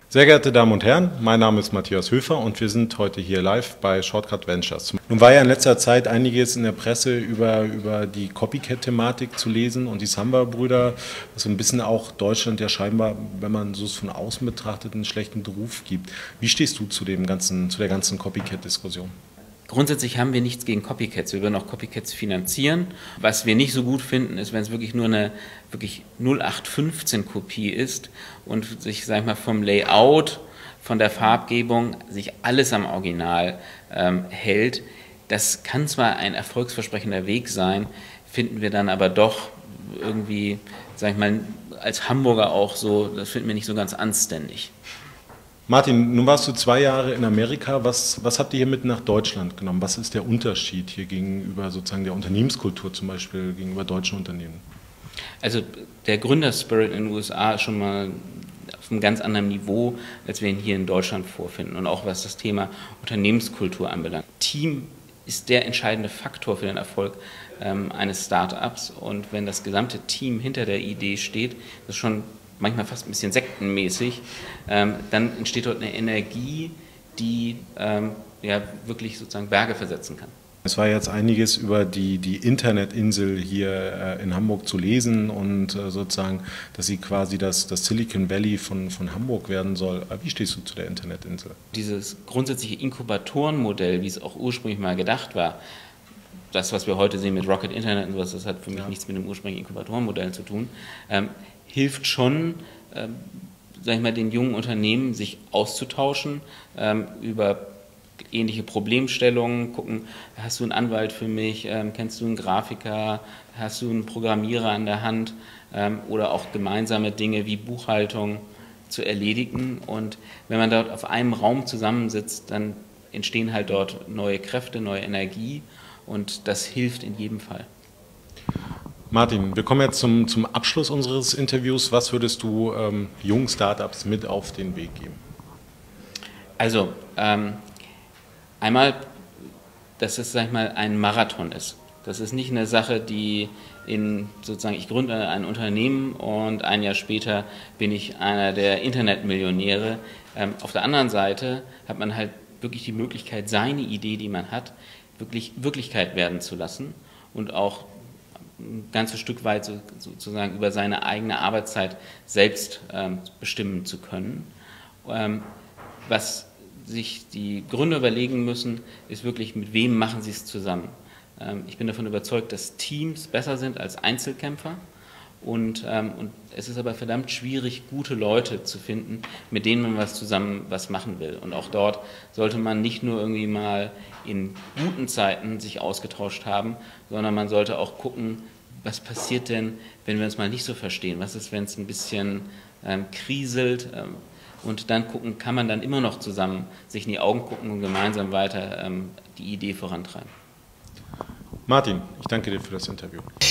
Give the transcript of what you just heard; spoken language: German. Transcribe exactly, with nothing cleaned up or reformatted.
Sehr geehrte Damen und Herren, mein Name ist Matthias Höfer und wir sind heute hier live bei Shortcut Ventures. Nun war ja in letzter Zeit einiges in der Presse über, über die Copycat-Thematik zu lesen und die Samba-Brüder, was so ein bisschen auch Deutschland ja scheinbar, wenn man so es von außen betrachtet, einen schlechten Ruf gibt. Wie stehst du zu dem ganzen, zu der ganzen Copycat-Diskussion? Grundsätzlich haben wir nichts gegen Copycats. Wir würden auch Copycats finanzieren. Was wir nicht so gut finden, ist, wenn es wirklich nur eine wirklich null acht fünfzehn Kopie ist und sich, sag ich mal, vom Layout, von der Farbgebung, sich alles am Original ähm, hält. Das kann zwar ein erfolgsversprechender Weg sein, finden wir dann aber doch irgendwie, sag ich mal, als Hamburger auch so, das finden wir nicht so ganz anständig. Martin, nun warst du zwei Jahre in Amerika. Was, was habt ihr hier mit nach Deutschland genommen? Was ist der Unterschied hier gegenüber sozusagen der Unternehmenskultur zum Beispiel gegenüber deutschen Unternehmen? Also der Gründerspirit in den U S A ist schon mal auf einem ganz anderen Niveau, als wir ihn hier in Deutschland vorfinden. Und auch was das Thema Unternehmenskultur anbelangt. Team ist der entscheidende Faktor für den Erfolg ähm, eines Startups. Und wenn das gesamte Team hinter der Idee steht, das ist schon manchmal fast ein bisschen sektenmäßig, ähm, dann entsteht dort eine Energie, die ähm, ja, wirklich sozusagen Berge versetzen kann. Es war jetzt einiges über die, die Internetinsel hier äh, in Hamburg zu lesen und äh, sozusagen, dass sie quasi das, das Silicon Valley von, von Hamburg werden soll. Wie stehst du zu der Internetinsel? Dieses grundsätzliche Inkubatorenmodell, wie es auch ursprünglich mal gedacht war, das, was wir heute sehen mit Rocket Internet und sowas, das hat für mich ja nichts mit dem ursprünglichen Inkubatorenmodell zu tun, ähm, hilft schon, ähm, sag ich mal, den jungen Unternehmen, sich auszutauschen ähm, über ähnliche Problemstellungen, gucken, hast du einen Anwalt für mich, ähm, kennst du einen Grafiker, hast du einen Programmierer an der Hand ähm, oder auch gemeinsame Dinge wie Buchhaltung zu erledigen. Und wenn man dort auf einem Raum zusammensitzt, dann entstehen halt dort neue Kräfte, neue Energie und das hilft in jedem Fall. Martin, wir kommen jetzt zum, zum Abschluss unseres Interviews. Was würdest du ähm, jungen Startups mit auf den Weg geben? Also, ähm, einmal, dass es, sag ich mal, ein Marathon ist. Das ist nicht eine Sache, die in, sozusagen, ich gründe ein Unternehmen und ein Jahr später bin ich einer der Internetmillionäre. Ähm, auf der anderen Seite hat man halt wirklich die Möglichkeit, seine Idee, die man hat, wirklich Wirklichkeit werden zu lassen und auch ein ganzes Stück weit so, sozusagen über seine eigene Arbeitszeit selbst ähm, bestimmen zu können. Ähm, was sich die Gründer überlegen müssen, ist wirklich, mit wem machen sie es zusammen. Ähm, ich bin davon überzeugt, dass Teams besser sind als Einzelkämpfer und, ähm, und es ist aber verdammt schwierig, gute Leute zu finden, mit denen man was zusammen was machen will. Und auch dort sollte man nicht nur irgendwie mal in guten Zeiten sich ausgetauscht haben, sondern man sollte auch gucken, was passiert denn, wenn wir uns mal nicht so verstehen? Was ist, wenn es ein bisschen ähm, kriselt? Ähm, und dann gucken, kann man dann immer noch zusammen sich in die Augen gucken und gemeinsam weiter ähm, die Idee vorantreiben. Martin, ich danke dir für das Interview.